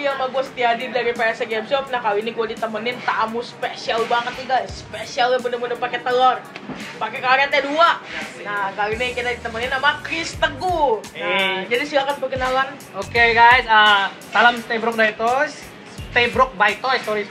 lagi sama gue Setiadi dari PS Game Shop. Nah kali ini gue ditemenin tamu spesial banget nih guys. Spesialnya bener-bener pakai telur, pakai karetnya 2. Nah kali ini kita ditemenin sama Chris Teguh. Nah jadi silakan perkenalan. Oke guys, salam Stay Broke by Toys. Stay Broke by Toys, sorry.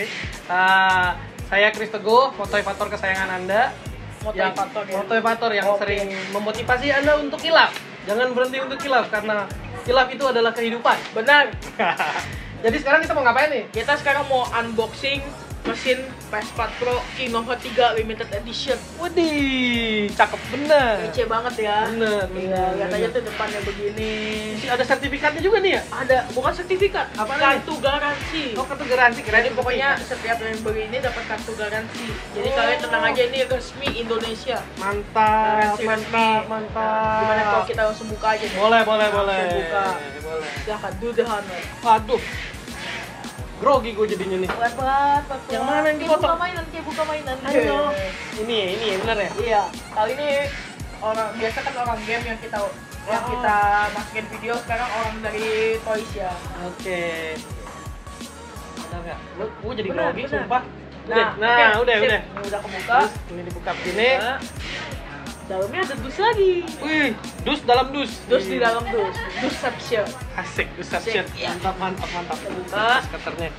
Saya Chris Teguh, motivator kesayangan Anda. Motivator yang sering memotivasi Anda untuk kilaf. Jangan berhenti untuk kilaf karena kilaf itu adalah kehidupan. Benar. Jadi sekarang kita mau ngapain nih? Kita sekarang mau unboxing mesin PS4 Pro Kinova 3 Limited Edition. Widih, cakep bener. Kece banget ya. Bener. Lihat aja tuh depannya begini. Ada sertifikatnya juga nih ya? Ada, bukan sertifikat, apa kartu garansi. Oh, kartu garansi. Jadi pokoknya setiap yang beli ini dapat kartu garansi. Jadi kalian tenang aja, ini resmi Indonesia. Mantap. Gimana kalau kita langsung buka aja nih? Boleh. Buka. Boleh. Silahkan, do the honor. Aduh. Grogi gue jadinya nih. Pelan-pelan. Yang mana yang dipotong? Buka mainan. Ayo. Ini bener ya? Iya. Kali ini biasa kan orang game yang kita masukin video, sekarang orang dari toys ya. Oke. Ada nggak? Gue jadi Bener. grogi, sumpah. Udah. Udah. Ini udah kebuka. Terus ini dibuka begini. Dalamnya ada dus lagi. Wih, dus dalam dus. Dus di dalam dus. Dusception. Asik, dusception. Iya. Mantap. Buka. Skaternya.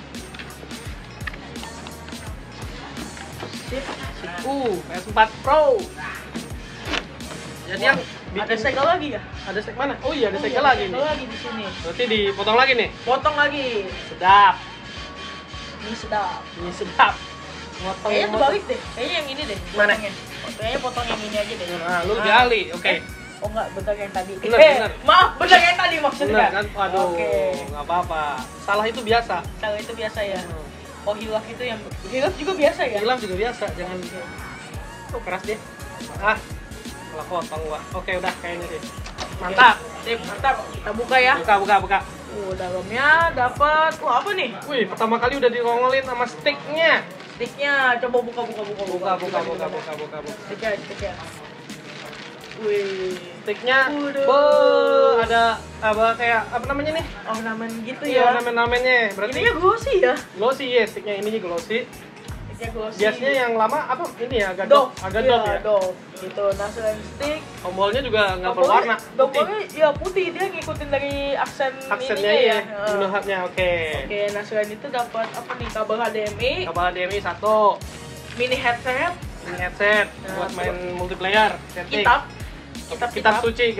Sip. PS4 Pro. Jadi yang Ada segel lagi ya? Ada segel mana? Oh iya, ada segel lagi nih. lagi di sini. Berarti dipotong lagi nih. Potong lagi. Sedap. Ini sedap. Ini sedap. Motong. Kayaknya terbalik deh. Kayaknya yang ini deh. Mana? Kayaknya potong yang ini aja deh. Nah, lu lebih ahli. Oke. Oh enggak, bener yang tadi. Bener. Maaf, bener yang tadi maksudnya. Bener kan? Aduh. Oke. Enggak apa-apa. Salah itu biasa. Kalau itu biasa ya. Oh, hilaf itu yang hilaf juga biasa ya? Hilaf juga biasa, jangan tuh keras deh. Malah potong gua. Oke, udah kayaknya deh. Mantap. Sip, mantap. Kita buka ya. Buka. Dalamnya dapat apa nih? Wih, pertama kali udah dirongolin sama sticknya. Sticknya coba buka. Buka. Sticknya. Wih, Sticknya. Ada apa kayak apa namanya nih? ornamen gitu Iya, ya. ornamen-ornamennya. Berarti Ininya glossy ya? glossy ya, sticknya ininya glossy. Sticknya glossy. Biasanya yang lama apa ini ya, agak Dove. agak Iya, dove ya. Dove. Gitu. Nah, selain stick, Tombolnya juga nggak berwarna. tombolnya ya putih, dia ngikutin dari Aksennya ininya ya. ya. Gunanya oke. Oke, nah selain itu dapat apa nih? Kabel HDMI, Kabel HDMI 1, mini headset, ini headset buat main multiplayer, setting. Kitab suci.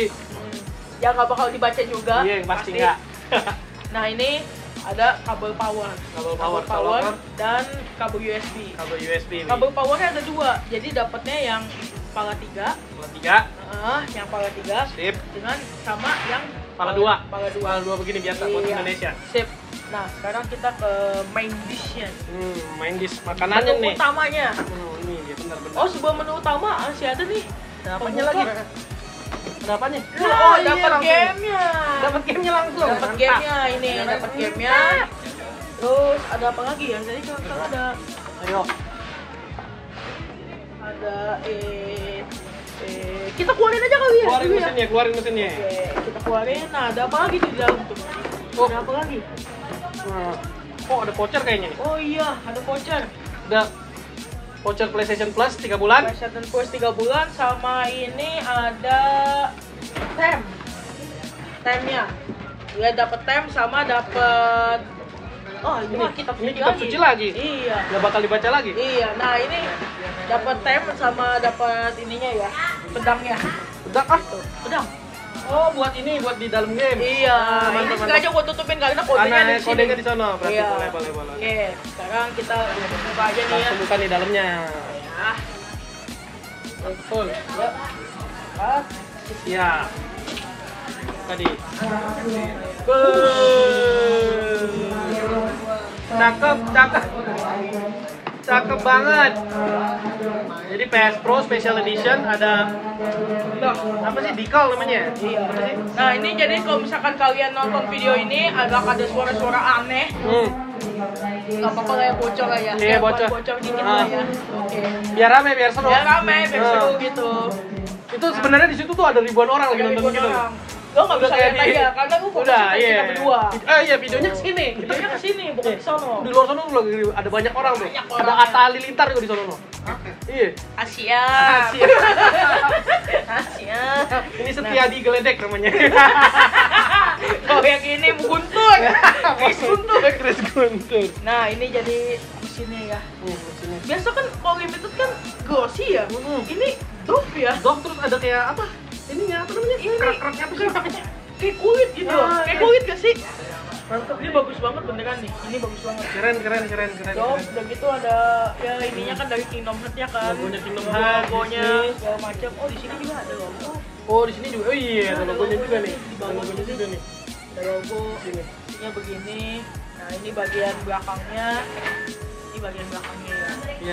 Ya nggak bakal dibaca juga. Iya, pasti nggak. Nah ini ada kabel power, dan kabel USB. Kabel powernya ada 2, jadi dapatnya yang pala 3, yang pala 3, Sip. dengan sama yang Pala 2. Pala 2 begini biasa buat Indonesia. Sip. Nah sekarang kita ke main dish-nya. Main dish makanannya Menu nih. utamanya. Ini dia benar-benar. Oh, sebuah menu utama masih ada nih. Ada apanya lagi? Ada apanya? Oh, dapat gamenya. Dapat gamenya langsung. Dapat gamenya ini, dapat gamenya. Terus ada apa lagi ya? Jadi kalau ada Ayo. kita keluarin aja kali ya. Keluarin mesinnya. Oke, kita keluarin. Nah, ada apa lagi di dalam tuh? Ada apa lagi? Oh, ada voucher kayaknya nih. Oh iya, ada voucher. Ada voucher PlayStation Plus 3 bulan. PlayStation Plus 3 bulan sama ini ada temnya. Ya dapat tem sama dapat ini mah kitab suci lagi. Iya. Nggak bakal dibaca lagi. Iya. Nah, ini dapat tem sama dapat ininya ya, pedangnya. Pedang. Oh, buat di dalam game. Iya. Ini sengaja gua tutupin karena kodenya di sini. Kodenya di sana. Berarti Iya. boleh. Oke, sekarang kita buka aja nih ya. Langsung buka di dalamnya. Ya. Betul. Ya. Siap. Tadi. Cakep banget. Jadi PS Pro Special Edition ada apa sih, decal namanya? Iya. Nah ini jadi kalau misalkan kalian nonton video ini agak ada suara-suara aneh, nggak apa-apa lah ya, bocor lah ya. Iya, bocor dikit lah ya. Oke. Biar rame, biar seru. Biar rame, biar seru gitu. Itu sebenarnya di situ tuh ada ribuan orang lagi nonton Ribuan gitu. orang. Lo nggak bisa lihat aja, karena gue fokus udah, kita berdua. Iya, videonya kesini. Videonya kesini, bukan di sono. Di luar sono lagi ada banyak orang tuh. Banyak Ada orang. Atta Halilintar juga di sono. Iya. Asia. Asia. Asia. Ini Setiadi Geledek namanya. Oh yang ini Guntur. Chris Guntur. Chris Guntur. Nah ini jadi mesinnya ya. Mesinnya. Biasa kan kalau limited kan glossy ya. Ini doff ya. Doff terus ada kayak apa? Ininya apa namanya? Ini Kerak-keraknya apa sih? kayak kulit gitu. Ah, Kayak iya. kulit gak sih? Mantap. Ini bagus banget beneran nih. Ini bagus banget. Keren. Doff, udah gitu ada ya ininya kan dari Kingdom Hearts-nya kan. Logonya Kingdom Hearts, Logonya Disney. segala macam. Oh di sini juga ada logo. Oh, di sini juga. Oh iya, ada Ada logonya juga nih. di bawah Ada logonya sini. juga nih. Ada logo. Sini. Isinya begini. Nah ini bagian belakangnya. Ini bagian belakangnya ya. Iya.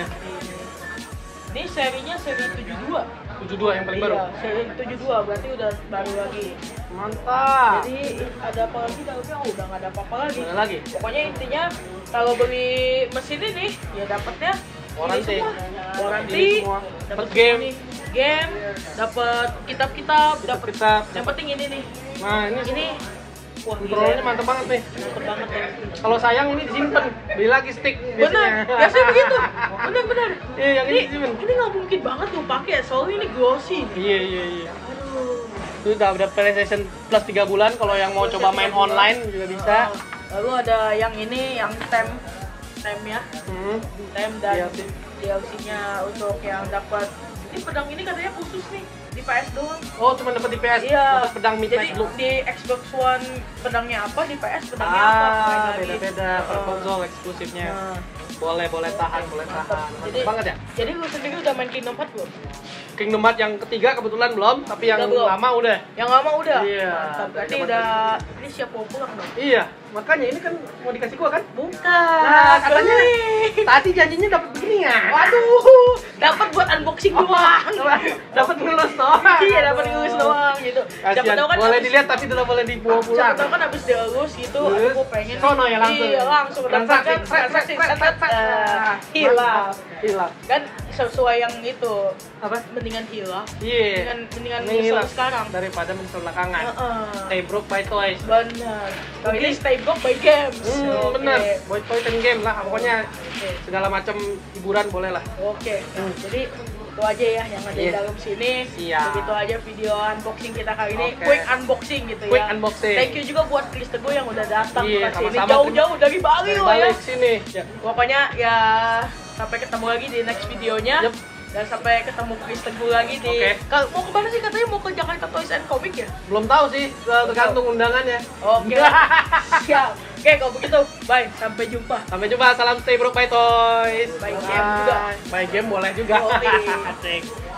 Ini serinya seri 72. 72 yang paling baru. Iya, seri 72 berarti udah baru lagi. Mantap. Jadi ada apa lagi dalamnya? Oh, udah nggak ada apa-apa lagi. Mana lagi? Pokoknya intinya kalau beli mesin ini ya dapatnya Warranty. ini semua. Ini Warranty, semua. dapat Dapat game. game, dapat kitab-kitab, dapat Kitab. yang penting ini nih. Nah, ini Wah, kontrolnya mantap banget nih. mantep banget ya. Kalau sayang ini disimpan, beli lagi stick Benar, biasanya. biasanya begitu. Benar. Iya, yang ini disimpan. Ini nggak mungkin banget gue pakai, soalnya ini glossy. Iya. Aduh. Itu udah ada PlayStation Plus 3 bulan. Kalau yang mau coba main online juga bisa. Lalu ada yang ini, yang tem ya, tem dan DLC. DLC-nya untuk yang dapat. Ini pedang ini katanya khusus nih di PS doang. Oh, cuma dapat di PS. Iya. Dapat pedang Jadi Midnight Blue. di Xbox One pedangnya apa, di PS pedangnya apa. Lain lagi. Beda-beda per konsol eksklusifnya. Nah, Boleh tahan. Mantap banget ya. Jadi lu sendiri udah main Kingdom Hearts belum? Kingdom Hearts yang ketiga kebetulan belum, tapi yang Belum. lama udah. Yang lama udah? Iya. Mantap, berarti Zaman udah, ini siap mau pulang dong? Iya, makanya ini kan mau dikasih gua kan? Bukan. Nah, katanya beli. tadi janjinya dapat begini ya. Waduh, dapat buat unboxing doang. Dapat ngelus doang. Iya, dapat ngelus doang gitu. Siapa Kasian. tahu kan Boleh habis- dilihat tapi tidak boleh dibawa Siapa pulang. tahu kan habis dilus gitu, Lulus, aku pengen sono ya langsung. Iya, langsung Transaksi, transaksi, hilaf. Hilaf. Kan sesuai yang itu, Apa? mendingan hilaf. Iya. Mendingan Hilaf nyesel sekarang. daripada menyesal belakangan. Heeh. Stay broke by toys. Benar. Kalau ini stay broke by games. Oke. Bener. Boy toys and game lah. Pokoknya Oke. segala macam hiburan boleh lah. Oke. Jadi itu aja ya yang ada di Iya. dalam sini. Siap. Begitu aja video unboxing kita kali ini. Oke. Quick unboxing gitu Quick ya. unboxing. Thank you juga buat Chris Teguh yang udah datang Iya, ke sini sama-sama. jauh-jauh dari Bali loh ya. Balik sini. Ya. Pokoknya ya sampai ketemu lagi di next videonya. Yep. Dan sampai ketemu Chris Teguh lagi di. Oke. Mau kemana sih katanya mau ke Jakarta Toys and Comic ya? Belum tahu sih, tergantung undangannya. Oke. Siap. Oke kalau begitu, bye. Sampai jumpa. Sampai jumpa, salam stay broke by toys. By game juga. By game boleh juga. Oke. Asik.